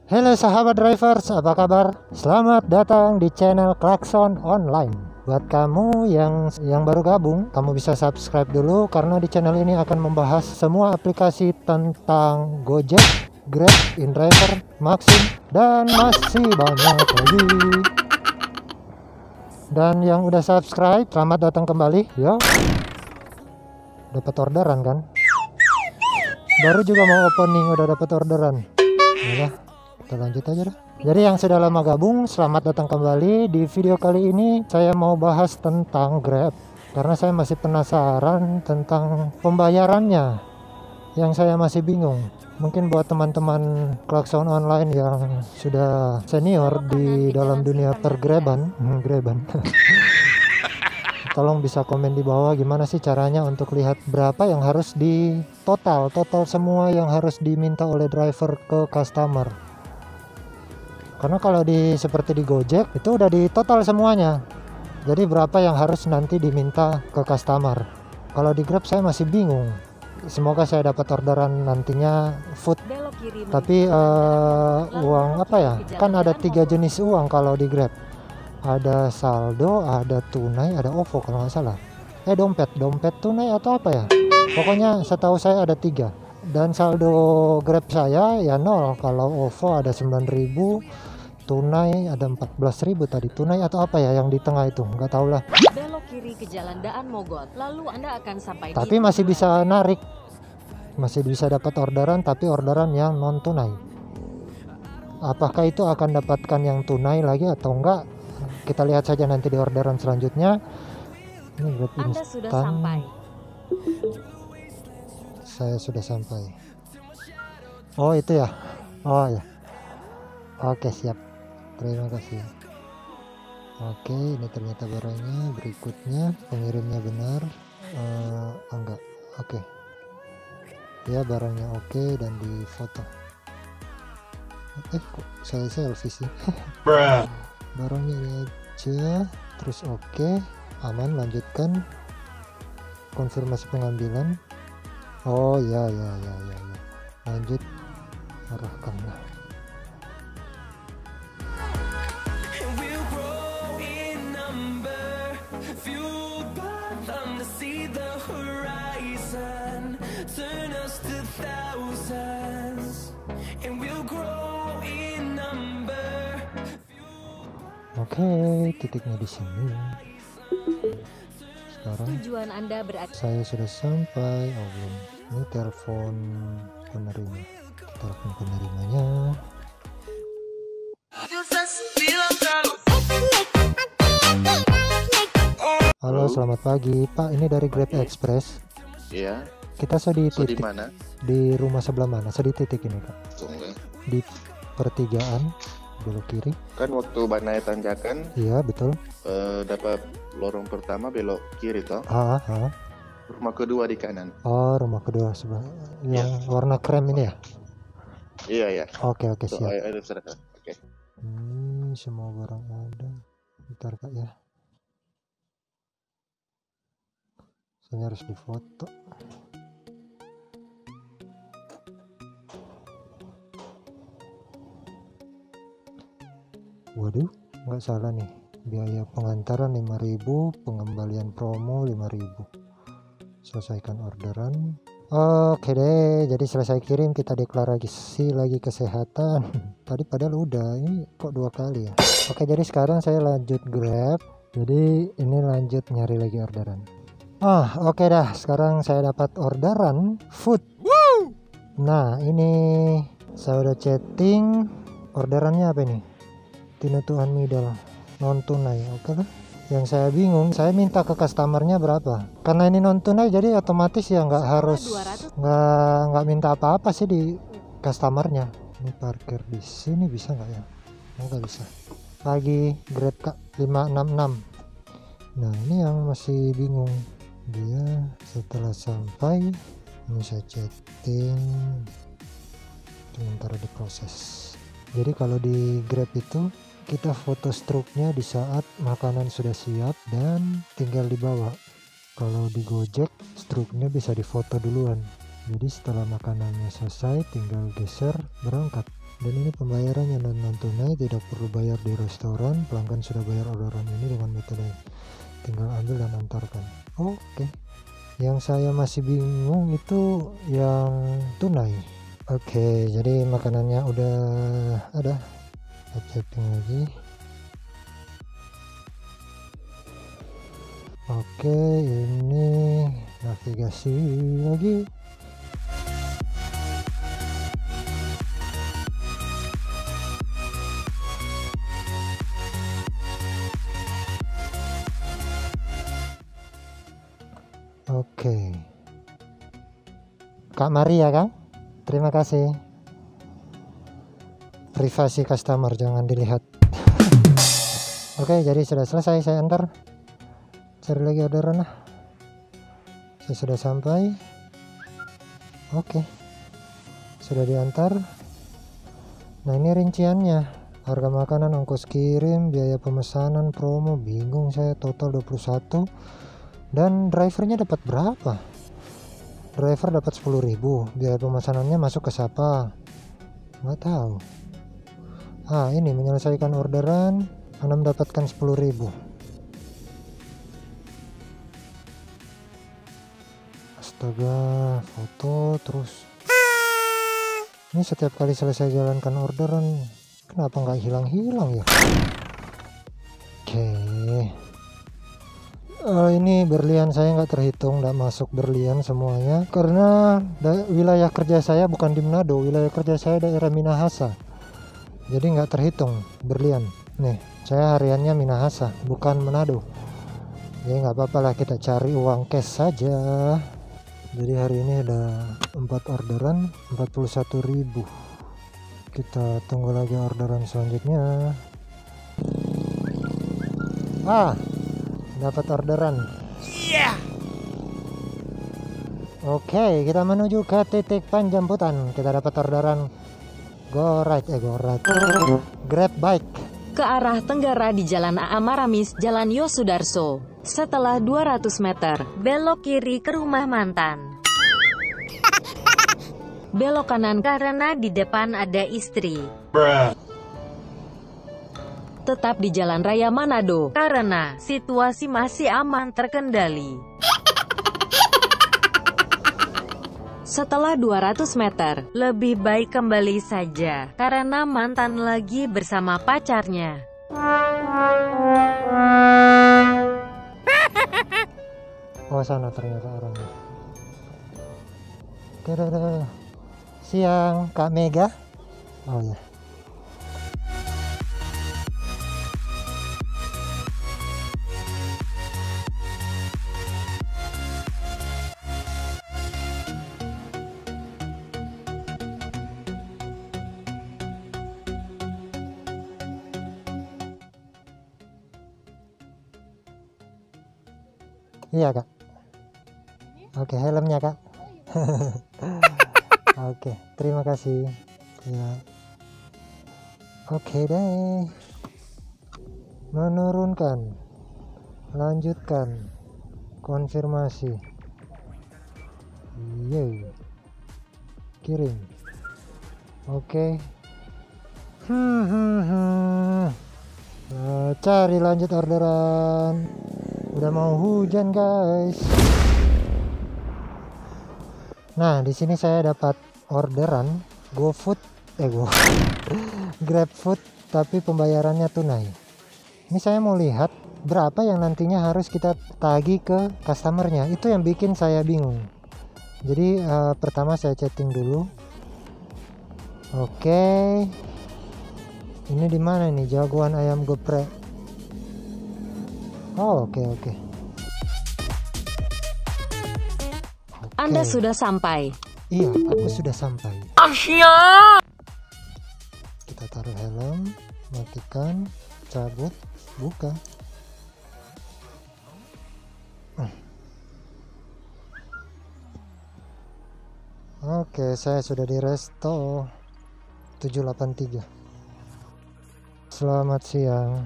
Halo sahabat drivers, apa kabar? Selamat datang di channel Klakson Online. Buat kamu yang baru gabung, kamu bisa subscribe dulu karena di channel ini akan membahas semua aplikasi tentang Gojek, Grab, InDriver, Maxim, dan masih banyak lagi. Dan yang udah subscribe, selamat datang kembali. Yo, dapat orderan kan? Baru juga mau opening udah dapat orderan. Ya, kita lanjut aja dah. Jadi yang sudah lama gabung, selamat datang kembali. Di video kali ini saya mau bahas tentang Grab karena saya masih penasaran tentang pembayarannya yang saya masih bingung. Mungkin buat teman-teman Klakson Online yang sudah senior di dalam dunia pergraban, Graban. Tolong bisa komen di bawah gimana sih caranya untuk lihat berapa yang harus di total semua yang harus diminta oleh driver ke customer. Karena kalau seperti di Gojek itu udah di total semuanya. Jadi berapa yang harus nanti diminta ke customer. Kalau di Grab saya masih bingung. Semoga saya dapat orderan nantinya food. Tapi uang apa ya? Kan ada 3 jenis uang kalau di Grab. Ada saldo, ada tunai, ada OVO kalau nggak salah. Dompet tunai atau apa ya? Pokoknya setahu saya ada 3. Dan saldo Grab saya ya 0. Kalau OVO ada 9.000, tunai ada 14.000 tadi. Tunai atau apa ya yang di tengah itu? Nggak tahu lah. Belok kiri ke Jalan Daan Mogot, lalu Anda akan sampai. Tapi masih bisa narik, masih bisa dapat orderan, tapi orderan yang non tunai. Apakah itu akan dapatkan yang tunai lagi atau enggak? Kita lihat saja nanti di orderan selanjutnya. Ini Grab Anda sudah instan. sampai. Saya sudah sampai. Oh itu ya. Oh ya. Oke siap. Terima kasih. Oke, ini ternyata barangnya. Berikutnya pengirimnya benar. Enggak. Oke. Ya barangnya oke dan di foto. Kok saya selfie sih? Barangnya ini aja. Terus oke. Aman, lanjutkan. Konfirmasi pengambilan. Oh ya. Lanjut. Arahkanlah. Oke, titiknya di sini. Sekarang Tujuan Anda berada. saya sudah sampai. Oh belum. Ini telepon penerima. Telepon penerimanya. Halo, selamat pagi, Pak. Ini dari Grab Express. Iya. Kita di So, di titik mana? di rumah sebelah mana? Di titik ini, Pak. Tunggu. Di pertigaan belok kiri. Kan waktu Banai tanjakan Iya, betul. dapat lorong pertama belok kiri toh. Rumah kedua di kanan. Oh, rumah kedua sebelah yang warna krem ini ya? Iya. Oke, So, siap. Oke. Semua barang ada. Bentar, Kak ya. Saya harus difoto. Waduh, nggak salah nih. Biaya pengantaran 5.000, pengembalian promo 5.000. Selesaikan orderan. Oke deh, jadi selesai kirim kita deklarasi lagi kesehatan. Tadi padahal udah, ini kok 2 kali ya. Oke, jadi sekarang saya lanjut Grab. Jadi ini lanjut nyari lagi orderan. Oke dah, sekarang saya dapat orderan food. Nah, ini saya udah chatting. Orderannya apa ini? Tinutuhan middle non tunai. Oke lah. Yang saya bingung, saya minta ke customernya berapa? Karena ini non tunai, jadi otomatis ya nggak harus nggak minta apa-apa sih di customernya. Ini parkir di sini bisa nggak ya? Nggak bisa. Pagi Grab Kak 566. Nah ini yang masih bingung. Dia setelah sampai ini saya chatting, sementara diproses. Jadi kalau di Grab itu kita foto struknya di saat makanan sudah siap dan tinggal dibawa. Kalau di Gojek struknya bisa difoto duluan. Jadi setelah makanannya selesai tinggal geser berangkat. Dan ini pembayarannya non tunai, tidak perlu bayar di restoran. Pelanggan sudah bayar orderan ini dengan metode tinggal ambil dan antarkan. Oke. Yang saya masih bingung itu yang tunai. Oke, jadi makanannya udah ada. Kita chatting lagi. Oke, ini navigasi lagi. Oke, Kak Maria Kang, terima kasih. Privasi customer jangan dilihat. Oke, jadi sudah selesai, saya antar. Cari lagi orderan lah. Saya sudah sampai. Oke, sudah diantar. Nah, ini rinciannya. Harga makanan, ongkos kirim, biaya pemesanan, promo, bingung saya, total 21. Dan drivernya dapat berapa? Driver dapat 10.000. Biaya pemesanannya masuk ke siapa? Nggak tahu. Ini menyelesaikan orderan, Anda mendapatkan 10.000. Astaga, foto terus. Ini setiap kali selesai jalankan orderan, kenapa nggak hilang-hilang ya? Oke. Ini berlian saya nggak terhitung, nggak masuk berlian semuanya karena wilayah kerja saya bukan di Manado, wilayah kerja saya daerah Minahasa, jadi nggak terhitung berlian. Nih, saya hariannya Minahasa bukan Manado, jadi nggak apa-apa lah, kita cari uang cash saja. Jadi hari ini ada 4 orderan, 41.000. Kita tunggu lagi orderan selanjutnya. Dapat orderan. Iya. Oke, kita menuju ke titik penjemputan. Kita dapat orderan go right. Grab bike. Ke arah tenggara di Jalan A.A. Maramis, Jalan Yosudarso. Setelah 200 meter, belok kiri ke rumah mantan. Belok kanan karena di depan ada istri. Tetap di Jalan Raya Manado, karena situasi masih aman terkendali. Setelah 200 meter, lebih baik kembali saja, karena mantan lagi bersama pacarnya. Oh, sana ternyata orangnya. Dadah. Siang, Kak Mega. Oh ya. Iya Kak. Oke, helmnya Kak. Oke, terima kasih ya. Oke deh, menurunkan, lanjutkan, konfirmasi, yeay, kirim. Oke. Cari lanjut orderan. Udah mau hujan guys. Nah, di sini saya dapat orderan GoFood, GrabFood, tapi pembayarannya tunai. Ini saya mau lihat berapa yang nantinya harus kita tagih ke customernya. Itu yang bikin saya bingung. Jadi pertama saya chatting dulu. Oke. Ini di mana nih? Jagoan ayam geprek. Oh, oke. Anda sudah sampai. Iya, aku sudah sampai. Kita taruh helm, matikan, cabut, buka. Oke, saya sudah di resto 783. Selamat siang.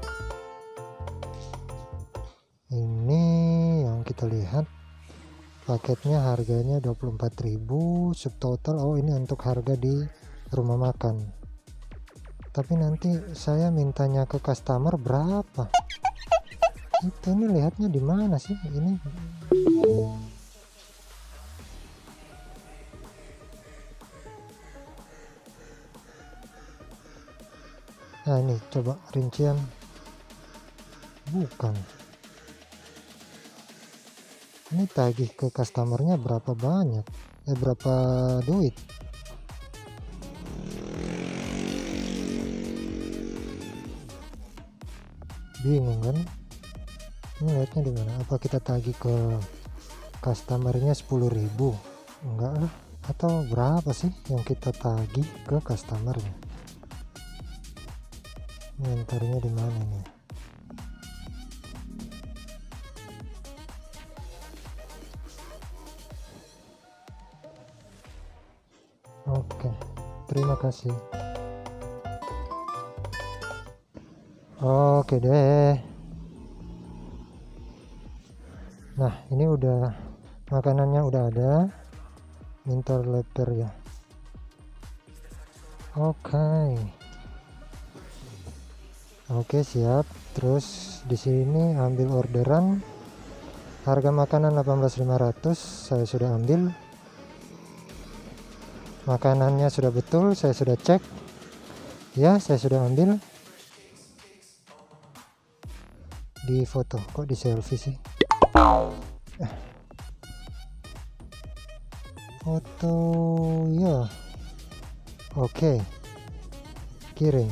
Ini yang kita lihat paketnya harganya 24.000 subtotal. Oh ini untuk harga di rumah makan, tapi nanti saya mintanya ke customer berapa itu? Ini lihatnya di mana sih ini? Nah ini coba rincian, bukan ini tagih ke customernya berapa banyak, berapa duit. Bingung kan, ini lihatnya di mana? Apa kita tagih ke customernya 10.000? Enggak lah, atau berapa sih yang kita tagih ke customernya? Inventarnya di mana nih? Oke, terima kasih. Oke deh. Nah ini udah makanannya udah ada, minta leper ya. Oke siap. Terus di sini ambil orderan, harga makanan 18.500 saya sudah ambil. Makanannya sudah betul, saya sudah cek ya, saya sudah ambil. Di foto kok di selfie sih? Foto ya. Oke, kirim.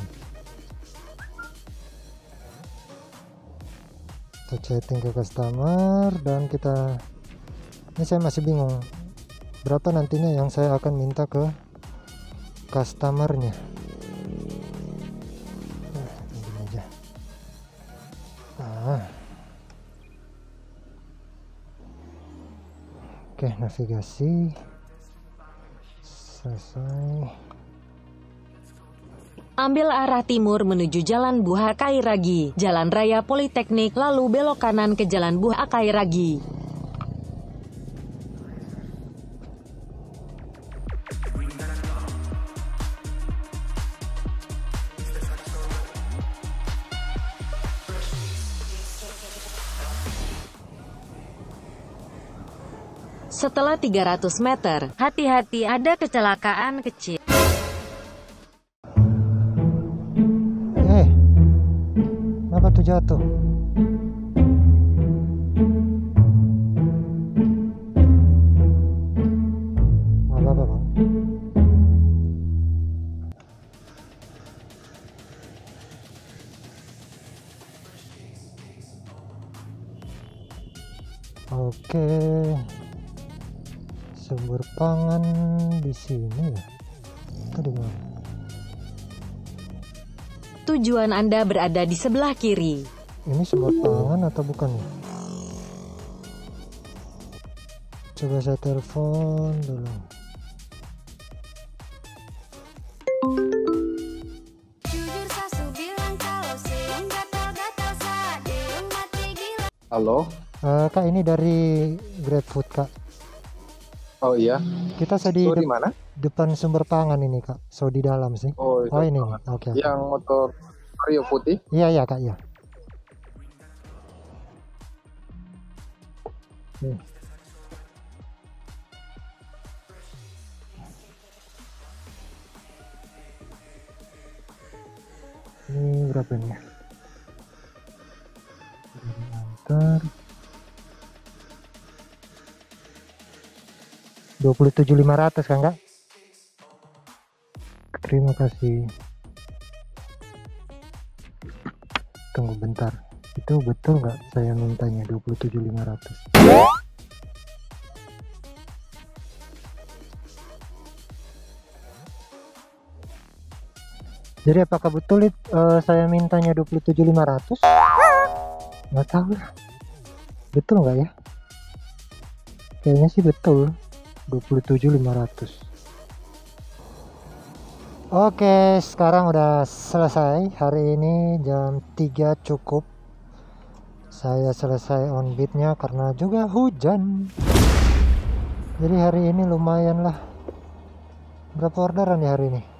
Kita chatting ke customer dan kita, ini saya masih bingung berapa nantinya yang saya akan minta ke customernya. Ini aja. Oke, navigasi selesai. Ambil arah timur menuju Jalan Buah Akairagi, Jalan Raya Politeknik, lalu belok kanan ke Jalan Buah Akairagi. Setelah 300 meter, hati-hati ada kecelakaan kecil. Kenapa tuh jatuh? Apa-apa bang? Oke, sumber pangan di sini ya? Atau di mana? Tujuan Anda berada di sebelah kiri. Ini sumber pangan atau bukan? Coba saya telepon dulu. Halo? Kak, ini dari GrabFood kak. Oh iya. Kita di mana? Depan sumber pangan ini kak. So di dalam sih. Oh ini. Oke. Yang motor Rio putih? Iya kak ya. Ini berapa nih? Antar 27.500 kan kak? Terima kasih. Tunggu bentar, itu betul nggak saya mintanya 27.500? Jadi apakah betul saya mintanya 27.500? Nggak tahu lah, betul nggak ya? Kayaknya sih betul, 27.500. Oke, sekarang udah selesai. Hari ini jam 3 cukup. Saya selesai on beatnya karena juga hujan. Jadi hari ini lumayan lah. Berapa orderan ya hari ini?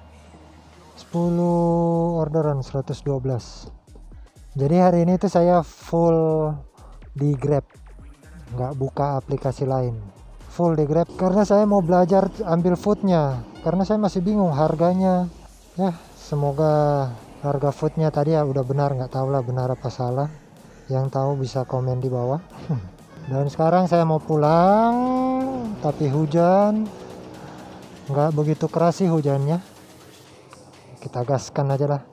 10 orderan, 112. Jadi hari ini tuh saya full di Grab, nggak buka aplikasi lain, full di Grab karena saya mau belajar ambil foodnya, karena saya masih bingung harganya. Ya semoga harga foodnya tadi ya udah benar, nggak tahu lah benar apa salah. Yang tahu bisa komen di bawah. Dan sekarang saya mau pulang, tapi hujan nggak begitu keras sih hujannya. Kita gaskan aja lah.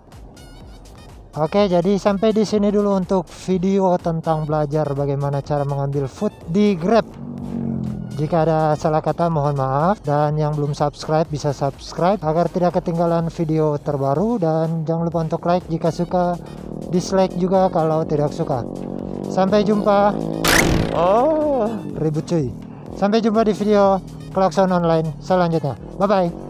Oke, jadi sampai di sini dulu untuk video tentang belajar bagaimana cara mengambil food di Grab. Jika ada salah kata mohon maaf, dan yang belum subscribe bisa subscribe agar tidak ketinggalan video terbaru, dan jangan lupa untuk like jika suka, dislike juga kalau tidak suka. Sampai jumpa. Oh, ribut cuy. Sampai jumpa di video Klakson Online selanjutnya. Bye bye.